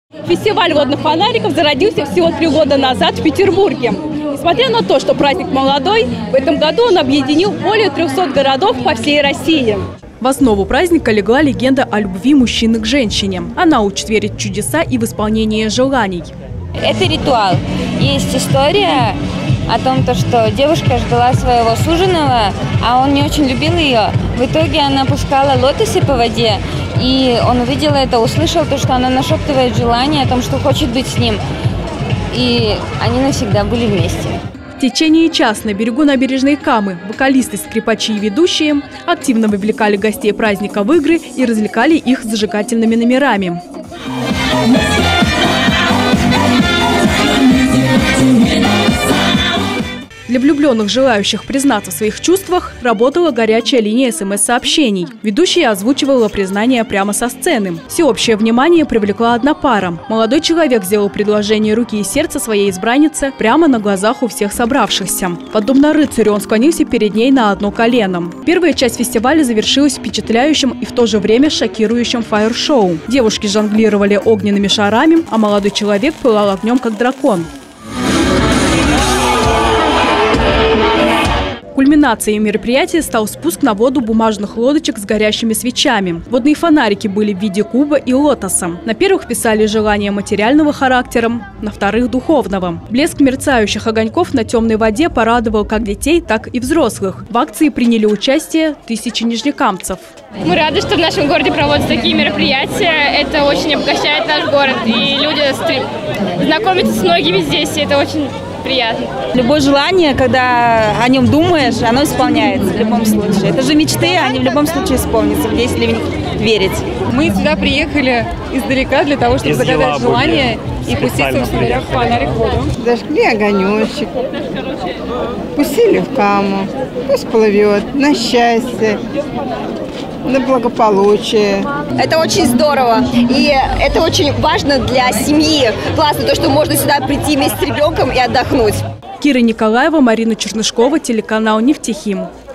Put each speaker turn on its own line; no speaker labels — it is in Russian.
Фестиваль водных фонариков зародился всего 3 года назад в Петербурге. Несмотря на то, что праздник молодой, в этом году он объединил более 300 городов по всей России.
В основу праздника легла легенда о любви мужчины к женщине. Она учит верить в чудеса и в исполнение желаний.
Это ритуал. Есть история о том, что девушка ждала своего суженого, а он не очень любил ее. В итоге она пускала лотосы по воде, и он увидел это, услышал то, что она нашептывает желание о том, что хочет быть с ним. И они навсегда были вместе.
В течение часа на берегу набережной Камы вокалисты, скрипачи и ведущие активно вовлекали гостей праздника в игры и развлекали их зажигательными номерами. Для влюбленных, желающих признаться в своих чувствах, работала горячая линия СМС-сообщений. Ведущая озвучивала признание прямо со сцены. Всеобщее внимание привлекла одна пара. Молодой человек сделал предложение руки и сердца своей избраннице прямо на глазах у всех собравшихся. Подобно рыцарю он склонился перед ней на одно колено. Первая часть фестиваля завершилась впечатляющим и в то же время шокирующим фаер-шоу. Девушки жонглировали огненными шарами, а молодой человек пылал огнем, как дракон. Кульминацией мероприятия стал спуск на воду бумажных лодочек с горящими свечами. Водные фонарики были в виде куба и лотоса. На первых писали желания материального характера, на вторых – духовного. Блеск мерцающих огоньков на темной воде порадовал как детей, так и взрослых. В акции приняли участие тысячи нижнекамцев.
Мы рады, что в нашем городе проводятся такие мероприятия. Это очень обогащает наш город. И люди знакомятся с многими здесь, и это очень приятно.
Любое желание, когда о нем думаешь, оно исполняется в любом случае. Это же мечты, они в любом случае исполнятся, если в них верить.
Мы сюда приехали издалека для того, чтобы загадать желание и пустить, собственно говоря, в фонарик в воду.
Зажгли огонечек, пустили в Каму, пусть плывет на счастье, на благополучие.
Это очень здорово, и это очень важно для семьи. Классно то, что можно сюда прийти вместе с ребенком и отдохнуть.
Кира Николаева, Марина Чернышкова, телеканал «Нефтехим».